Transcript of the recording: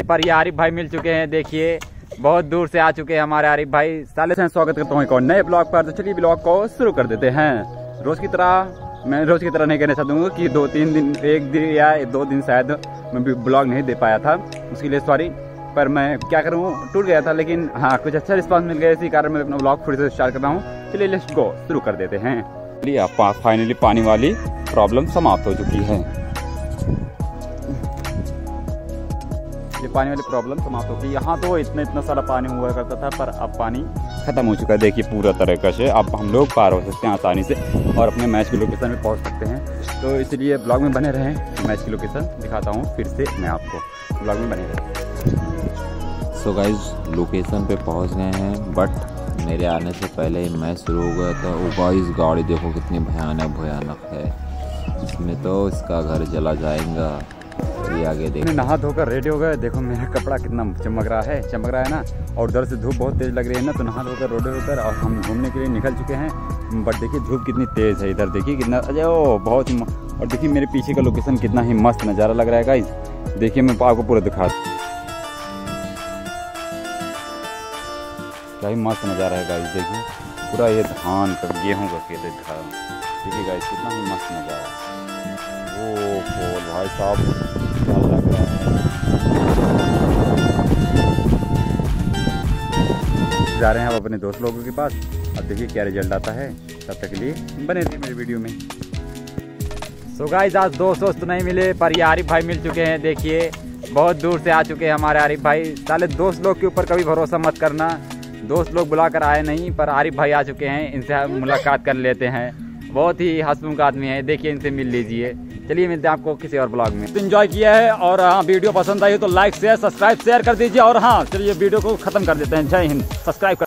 पर ये आरिफ भाई मिल चुके हैं। देखिए बहुत दूर से आ चुके हैं हमारे आरिफ भाई। साले से स्वागत करता हूँ एक और नए ब्लॉग पर। तो चलिए ब्लॉग को शुरू कर देते हैं। रोज की तरह मैं रोज की तरह नहीं कहना चाहूँगा कि 2-3 दिन, एक दिन या 2 दिन शायद मैं ब्लॉग नहीं दे पाया था, उसके लिए सॉरी। पर मैं क्या करूँ, टूट गया था, लेकिन हाँ कुछ अच्छा रिस्पांस मिल गया, इसी कारण मैं अपना ब्लॉग फिर से स्टार्ट कर रहा हूँ। चलिए लेट्स गो, शुरू कर देते हैं। चलिए फाइनली पानी वाली प्रॉब्लम समाप्त हो चुकी है। ये पानी वाली प्रॉब्लम समाप्त हो गई। यहाँ तो इतना सारा पानी हुआ करता था, पर अब पानी खत्म हो चुका है। देखिए पूरा तरीके से अब हम लोग पार हो सकते हैं आसानी से और अपने मैच की लोकेशन में पहुँच सकते हैं। तो इसलिए ब्लॉग में बने रहें। मैच की लोकेशन दिखाता हूँ फिर से मैं आपको, ब्लॉग में बने रहें। सो गाइज लोकेशन पे पहुंच गए हैं, बट मेरे आने से पहले ही मैच शुरू हो गया था। वो गाइस गाड़ी देखो कितनी भयानक है, इसमें तो इसका घर जला जाएगा। ये आगे देखो, नहा धोकर रेडी हो गए। देखो मेरा कपड़ा कितना चमक रहा है ना, और उधर से धूप बहुत तेज लग रही है ना, तो नहा धोकर रेडी होकर और हम घूमने के लिए निकल चुके हैं। बट देखिए धूप कितनी तेज है, इधर देखिए कितना, अरे ओ बहुत ही। और देखिए मेरे पीछे का लोकेशन कितना ही मस्त नज़ारा लग रहा है गाइस। देखिए मैं आपको पूरा दिखा, क्या ही मस्त नज़ारा है गाइस। देखिए पूरा ये धान का, गेहूं का खेत है। देखिए गाइस कितना ही मस्त नज़ारा है। ओ भाई साहब क्या लग रहा है। जा रहे हैं अब अपने दोस्त लोगों के पास। अब देखिए क्या रिजल्ट आता है, तब तक के लिए बने रहिए मेरी वीडियो में। सो गाइस आज दोस्त नहीं मिले, पर ये आरिफ भाई मिल चुके हैं। देखिए बहुत दूर से आ चुके हैं हमारे आरिफ भाई। साले दोस्त लोग के ऊपर कभी भरोसा मत करना, दोस्त लोग बुलाकर आए नहीं, पर आरिफ भाई आ चुके हैं। इनसे मुलाकात कर लेते हैं। बहुत ही हंसमुख आदमी है, देखिए इनसे मिल लीजिए। चलिए मिलते हैं आपको किसी और ब्लॉग में। एंजॉय किया है, और हाँ वीडियो पसंद आई तो लाइक शेयर सब्सक्राइब शेयर कर दीजिए। और हाँ चलिए वीडियो को खत्म कर देते हैं। जय हिंद, सब्सक्राइब कर